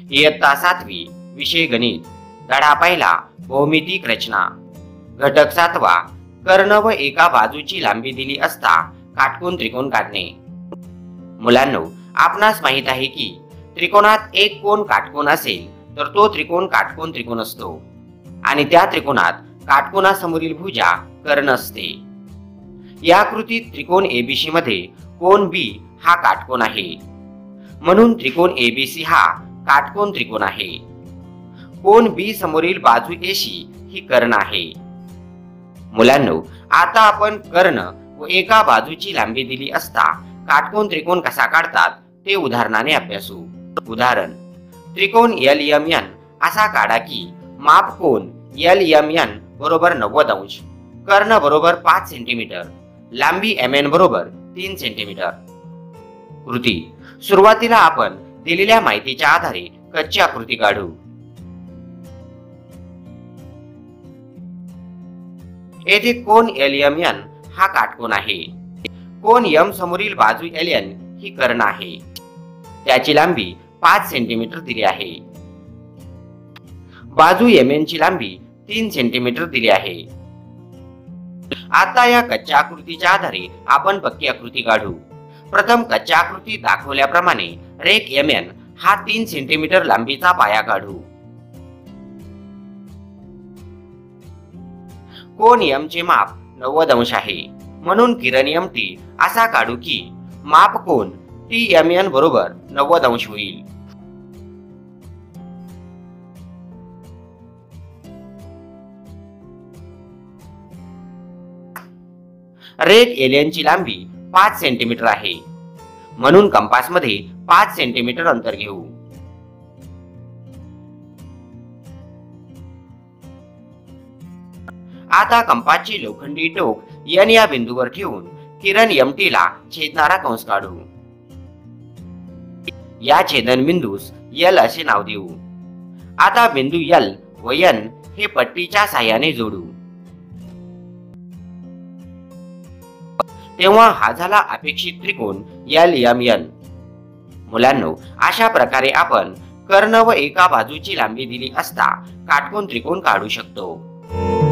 इयत्ता 7वी, विषय गणित, धडा पहिला, भौमितिक रचना, घटक 7वा, कर्ण व एका बाजूची लांबी दिली असता काटकोन त्रिकोण काढणे। मुलांनो, आपणास माहित आहे की त्रिकोणात एक कोन काटकोन असेल तर तो त्रिकोण काटकोन त्रिकोण असतो आणि त्या त्रिकोणात काटकोनासमोरील भुजा कर्ण असते। या आकृतीत त्रिकोण एबीसी मध्ये कोन बी हा काटकोन आहे, म्हणून त्रिकोण एबीसी हा काटकोन त्रिकोण आहे। कोन बी समोरील बाजू एसी ही कर्ण आहे। मुलांनो, आता आपण कर्ण व एका बाजूची लांबी दिली असता काटकोन त्रिकोण कसा काढतात ते उदाहरणाने अभ्यासू। उदाहरण, त्रिकोण LMN असा काढा की माप कोन LMN बरोबर 90 अंश, कर्ण बरोबर 5 सेंटीमीटर, लांबी MN बरोबर 3 सेंटीमीटर। कृती: सुरुवातीला आपण दिलेल्या माहितीच्या आधारे कच्ची आकृती काढू। येथे कोन LMN हा काटकोन आहे। कोन M समोरील बाजू LN ही कर्ण आहे। त्याची लांबी 5 सेंटीमीटर दिली आहे। बाजू MN ची लांबी 3 सेंटीमीटर दिली आहे। आता या कच्च्या आकृतीच्या आधारे आपण पक्की आकृती काढू। प्रथम कच्च्या आकृतीत दाखवल्याप्रमाणे रेख MN हा 3 सेंटीमीटर लांबीचा पाया काढू। कोन M चे माप 90 अंश आहे, म्हणून किरण MT असा काढू की माप कोन TMN बरोबर 90 अंश होईल। रेख LN ची लांबी 5 सेंटीमीटर आहे, म्हणून कंपास मध्ये 5 सेंटीमीटर अंतर घेऊ। आता कंपासचे लोखंडी टोक N या बिंदूवर ठेवून किरण MT ला छेदणारा कंस काढू। या छेदन बिंदूस L असे नाव देऊ। आता बिंदू L व N हे पट्टीच्या साहाय्याने जोडू। तेव्हा हा झाला अपेक्षित त्रिकोण LMN। मुलांनो, अशा प्रकारे आपण कर्ण व एका बाजूची लांबी दिली असता काटकोन त्रिकोण काढू शकतो।